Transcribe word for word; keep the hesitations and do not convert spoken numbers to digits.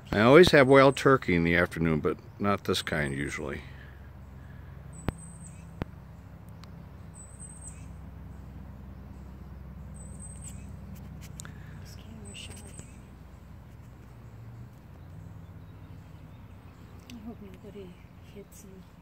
I always have wild turkey in the afternoon, but not this kind usually. This camera shy. I hope nobody hits him.